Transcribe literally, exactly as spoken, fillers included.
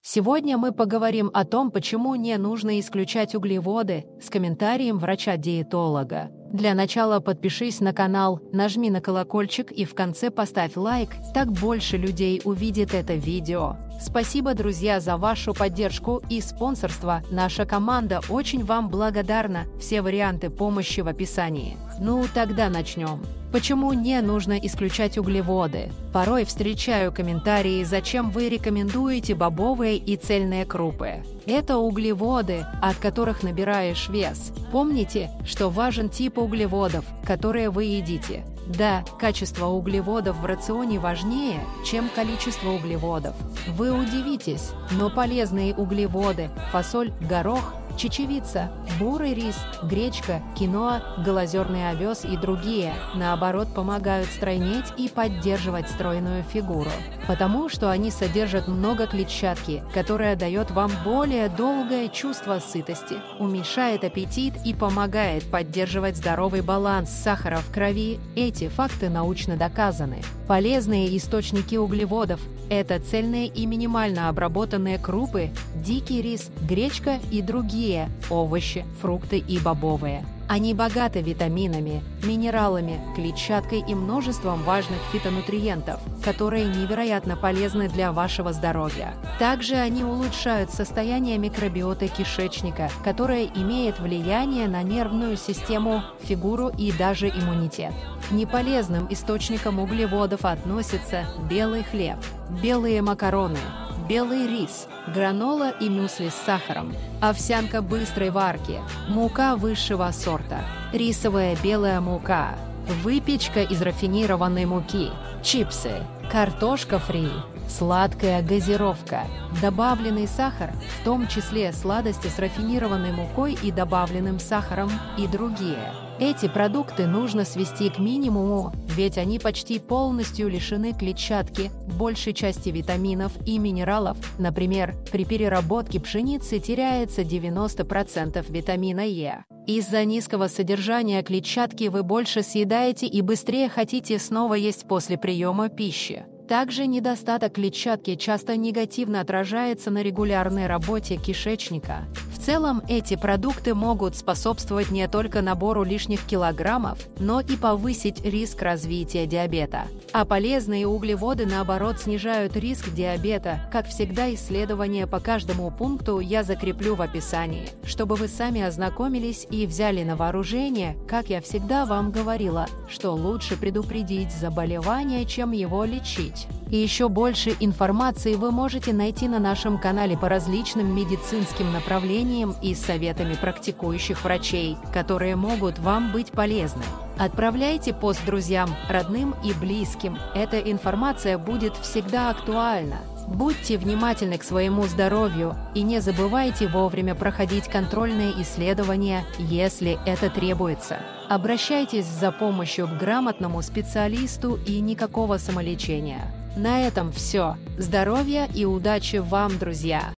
Сегодня мы поговорим о том, почему не нужно исключать углеводы, с комментарием врача-диетолога. Для начала подпишись на канал, нажми на колокольчик и в конце поставь лайк, так больше людей увидит это видео. Спасибо, друзья, за вашу поддержку и спонсорство. Наша команда очень вам благодарна. Все варианты помощи в описании. Ну, тогда начнем. Почему не нужно исключать углеводы? Порой встречаю комментарии, зачем вы рекомендуете бобовые и цельные крупы. Это углеводы, от которых набираешь вес. Помните, что важен тип углеводов, которые вы едите. Да, качество углеводов в рационе важнее, чем количество углеводов. Вы удивитесь, но полезные углеводы – фасоль, горох, чечевица, бурый рис, гречка, киноа, голозерный овес и другие, наоборот, помогают стройнеть и поддерживать стройную фигуру, потому что они содержат много клетчатки, которая дает вам более долгое чувство сытости, уменьшает аппетит и помогает поддерживать здоровый баланс сахара в крови. Эти факты научно доказаны. Полезные источники углеводов – это цельные и минимально обработанные крупы, дикий рис, гречка и другие овощи, фрукты и бобовые. Они богаты витаминами, минералами, клетчаткой и множеством важных фитонутриентов, которые невероятно полезны для вашего здоровья. Также они улучшают состояние микробиоты кишечника, которое имеет влияние на нервную систему, фигуру и даже иммунитет. К неполезным источникам углеводов относятся белый хлеб, белые макароны, белый рис, гранола и мюсли с сахаром, овсянка быстрой варки, мука высшего сорта, рисовая белая мука, выпечка из рафинированной муки, чипсы, картошка фри, сладкая газировка, добавленный сахар, в том числе сладости с рафинированной мукой и добавленным сахаром и другие. Эти продукты нужно свести к минимуму, ведь они почти полностью лишены клетчатки, большей части витаминов и минералов. Например, при переработке пшеницы теряется девяносто процентов витамина Е. Из-за низкого содержания клетчатки вы больше съедаете и быстрее хотите снова есть после приема пищи. Также недостаток клетчатки часто негативно отражается на регулярной работе кишечника. В целом, эти продукты могут способствовать не только набору лишних килограммов, но и повысить риск развития диабета. А полезные углеводы, наоборот, снижают риск диабета. Как всегда, исследования по каждому пункту я закреплю в описании, чтобы вы сами ознакомились и взяли на вооружение, как я всегда вам говорила, что лучше предупредить заболевание, чем его лечить. И еще больше информации вы можете найти на нашем канале по различным медицинским направлениям и советами практикующих врачей, которые могут вам быть полезны. Отправляйте пост друзьям, родным и близким. Эта информация будет всегда актуальна. Будьте внимательны к своему здоровью и не забывайте вовремя проходить контрольные исследования, если это требуется. Обращайтесь за помощью к грамотному специалисту и никакого самолечения. На этом все. Здоровья и удачи вам, друзья!